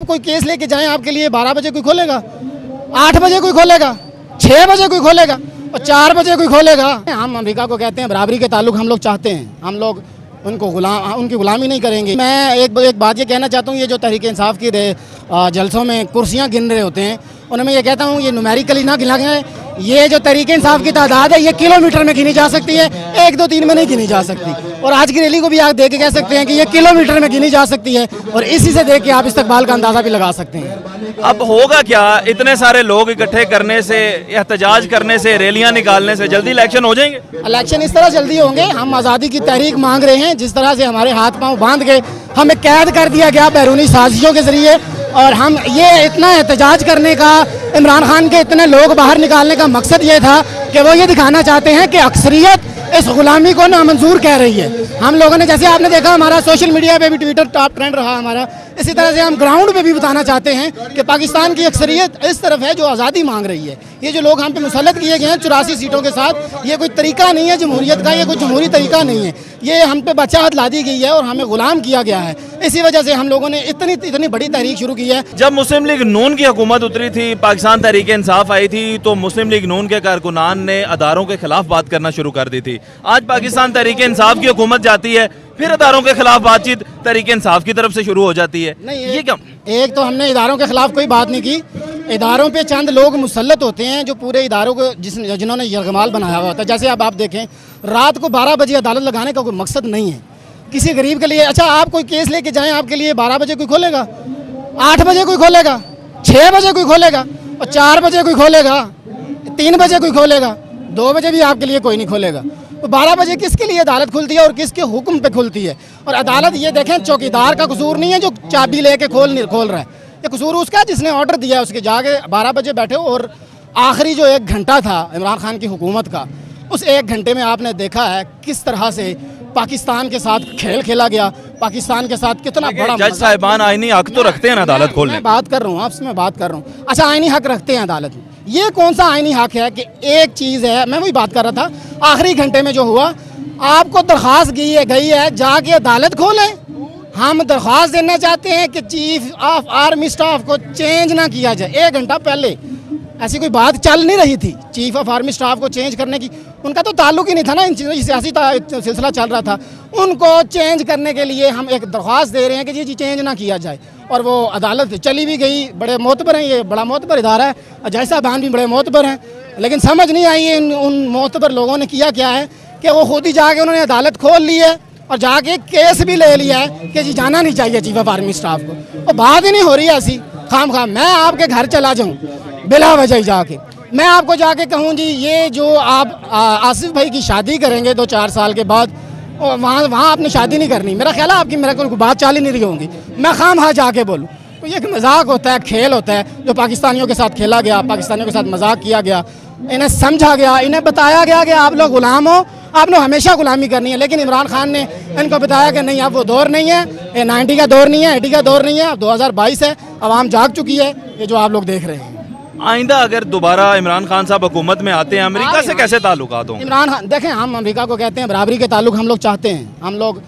कोई केस लेके जाएं आपके लिए 12 बजे कोई खोलेगा, 8 बजे कोई खोलेगा, 6 बजे कोई खोलेगा और 4 बजे कोई खोलेगा। हम अमेरिका को कहते हैं बराबरी के ताल्लुक हम लोग चाहते हैं, हम लोग उनकी गुलामी नहीं करेंगे। मैं एक बात ये कहना चाहता हूँ, ये जो तहरीक इंसाफ की जलसों में कुर्सियाँ गिन रहे होते हैं उन्हें मैं ये कहता हूँ ये न्यूमेरिकली ना गिना गया है। ये जो तहरीक इंसाफ की तादाद है ये किलोमीटर में गिनी जा सकती है, 1 2 3 में नहीं गिनी जा सकती। और आज की रैली को भी आप देख के कह सकते हैं कि ये किलोमीटर में गिनी जा सकती है और इसी से देख के आप इस्तकबाल का अंदाज़ा भी लगा सकते हैं। अब होगा क्या, इतने सारे लोग इकट्ठे करने से, एहतजाज करने से, रैलियां निकालने से जल्दी इलेक्शन हो जाएंगे? इलेक्शन इस तरह जल्दी होंगे। हम आज़ादी की तहरीक मांग रहे हैं, जिस तरह से हमारे हाथ पांव बांध के हमें कैद कर दिया गया बैरूनी साजिशों के जरिए, और हम ये इतना एहतजाज करने का, इमरान खान के इतने लोग बाहर निकालने का मकसद ये था कि वो ये दिखाना चाहते हैं कि अक्सरियत इस गुलामी को नामंजूर कह रही है। हम लोगों ने, जैसे आपने देखा हमारा सोशल मीडिया पे भी ट्विटर टॉप ट्रेंड रहा हमारा, इसी तरह से हम ग्राउंड पे भी बताना चाहते हैं कि पाकिस्तान की अक्सरियत इस तरफ है जो आज़ादी मांग रही है। ये जो लोग हम पे मुसल्लत किए गए हैं 84 सीटों के साथ, ये कोई तरीका नहीं है जमहूरियत का, ये कोई जमहूरी तरीका नहीं है। ये हम पे बचाहत ला दी गई है और हमें गुलाम किया गया है। इसी वजह से हम लोगों ने इतनी बड़ी तहरीक शुरू की है। जब मुस्लिम लीग नून की हुकूमत उतरी थी, पाकिस्तान तहरीक इंसाफ आई थी, तो मुस्लिम लीग नून के कारकुनान ने अदारों के खिलाफ बात करना शुरू कर दी थी। आज पाकिस्तान तहरीक इंसाफ की हुकूमत जाती है, फिर अदारों के खिलाफ बातचीत तहरीक इंसाफ की तरफ से शुरू हो जाती है। नहीं, ये क्या, एक तो हमने इदारों के खिलाफ कोई बात नहीं की। इदारों पे चंद लोग मुसल्लत होते हैं जो पूरे इदारों को जिन्होंने यरगमाल बनाया हुआ होता है। जैसे अब आप देखें, रात को 12 बजे अदालत लगाने का कोई मकसद नहीं है किसी गरीब के लिए। अच्छा, आप कोई केस लेके जाएं आपके लिए 12 बजे कोई खोलेगा, 8 बजे कोई खोलेगा, 6 बजे कोई खोलेगा और 4 बजे कोई खोलेगा, 3 बजे कोई खोलेगा, 2 बजे भी आपके लिए कोई नहीं खोलेगा। तो 12 बजे किसके लिए अदालत खुलती है और किसके हुक्म पे खुलती है? और अदालत, ये देखें, चौकीदार का कसूर नहीं है जो चाबी लेके खोल रहा है, ये कसूर उसका है जिसने ऑर्डर दिया है उसके जाके 12 बजे बैठे हो। और आखिरी जो 1 घंटा था इमरान खान की हुकूमत का, उस 1 घंटे में आपने देखा है किस तरह से पाकिस्तान के साथ खेल खेला गया, पाकिस्तान के साथ कितना बड़ा। जज साहिबान आईनी हक तो रखते हैं ना अदालत खोलने। मैं बात कर रहा हूँ, आपसे मैं बात कर रहा हूँ। अच्छा, आईनी हक रखते हैं अदालत में, ये कौन सा आईनी हक है कि एक चीज़ है, मैं वही बात कर रहा था, आखिरी घंटे में जो हुआ, आपको दरख्वास्त गई है जाके अदालत खोलें। हम दरख्वास्त देना चाहते हैं कि चीफ ऑफ आर्मी स्टाफ को चेंज ना किया जाए। 1 घंटा पहले ऐसी कोई बात चल नहीं रही थी चीफ ऑफ आर्मी स्टाफ को चेंज करने की, उनका तो ताल्लुक ही नहीं था ना इन चीज़ों, सियासी सिलसिला चल रहा था। उनको चेंज करने के लिए हम एक दरख्वास्त दे रहे हैं कि जी चेंज ना किया जाए, और वो अदालत चली भी गई। बड़े मोतबर हैं, ये बड़ा मोतबर इदारा है, जज साहबान भी बड़े मोतबर हैं, लेकिन समझ नहीं आई उन मोतबर लोगों ने किया क्या है कि वो खुद ही जाके उन्होंने अदालत खोल ली है और जाके केस भी ले लिया है कि जी जाना नहीं चाहिए चीफ ऑफ आर्मी स्टाफ को। और बात ही नहीं हो रही है ऐसी खाम मैं आपके घर चला जाऊँ बिला वजह ही जाके, मैं आपको जाके कहूँ जी ये जो आप आसिफ भाई की शादी करेंगे 2-4 साल के बाद, वहाँ आपने शादी नहीं करनी, मेरा ख्याल है आपकी मेरे को बात चाल ही नहीं रही होंगी, मैं खाम जाके बोलूँ। तो ये एक मजाक होता है, खेल होता है जो पाकिस्तानियों के साथ खेला गया, पाकिस्तानियों के साथ मजाक किया गया, इन्हें समझा गया, इन्हें बताया गया कि आप लोग गुलाम हो, आप लोग हमेशा गुलामी करनी है। लेकिन इमरान खान ने इनको बताया कि नहीं, अब वो दौर नहीं है, ये 90 का दौर नहीं है, 80 का दौर नहीं है, अब 2022 है, आवाम जाग चुकी है, ये जो आप लोग देख रहे हैं। आइंदा अगर दोबारा इमरान खान साहब हुकूमत में आते हैं, अमेरिका से कैसे ताल्लुकात होंगे? इमरान खान, देखें, हम अमेरिका को कहते हैं बराबरी के ताल्लुक हम लोग चाहते हैं, हम लोग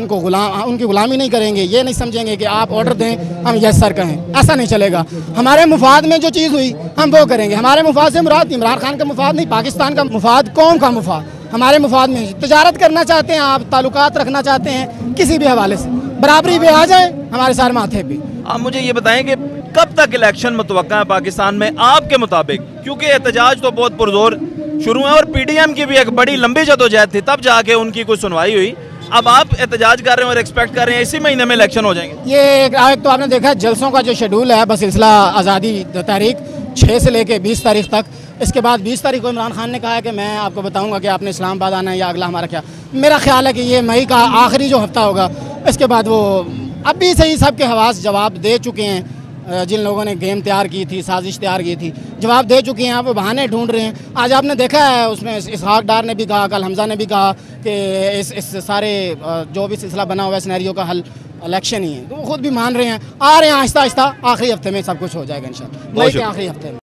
उनकी गुलामी नहीं करेंगे। ये नहीं समझेंगे कि आप ऑर्डर दें हम यस सर कहें, ऐसा नहीं चलेगा। हमारे मुफाद में जो चीज़ हुई हम वो करेंगे। हमारे मुफाद से मुराद इमरान खान का मुफाद नहीं, पाकिस्तान का मुफाद, कौम का मुफाद, हमारे मुफाद में तजारत करना चाहते हैं आप, ताल्लुकात रखना चाहते हैं किसी भी हवाले से, बराबरी पे आ जाए हमारे सारे माथे पे। आप मुझे ये बताएं कि कब तक इलेक्शन मुतवक्का है पाकिस्तान में आपके मुताबिक? क्योंकि एहतजाज तो बहुत पुरजोर शुरू है और PDM की भी एक बड़ी लंबी जदोजहद थी, तब जाके उनकी कोई सुनवाई हुई। अब आप एहतजाज कर रहे हैं और एक्सपेक्ट कर रहे हैं इसी महीने में इलेक्शन हो जाएंगे? ये एक तो आपने देखा जलसों का जो शेड्यूल है, बस सिलसिला आज़ादी तारीख 6 से लेके 20 तारीख तक। इसके बाद 20 तारीख को इमरान खान ने कहा है कि मैं आपको बताऊंगा कि आपने इस्लामाबाद आना है या अगला हमारा क्या। मेरा ख्याल है कि ये मई का आखिरी जो हफ्ता होगा, इसके बाद वो अभी से ही सबके हवास जवाब दे चुके हैं। जिन लोगों ने गेम तैयार की थी, साजिश तैयार की थी, जवाब दे चुके हैं, वो बहाने ढूंढ रहे हैं। आज आपने देखा है उसमें इसहाक डार ने भी कहा, कल हमजा ने भी कहा कि इस सारे जो भी सिलसिला बना हुआ है सिनेरियो का हल इलेक्शन ही है, तो वो खुद भी मान रहे हैं। आ रहे हैं आहिस्ता आहिस्ता, आखिरी हफ्ते में सब कुछ हो जाएगा इंशाल्लाह, मई के आखिरी हफ्ते में।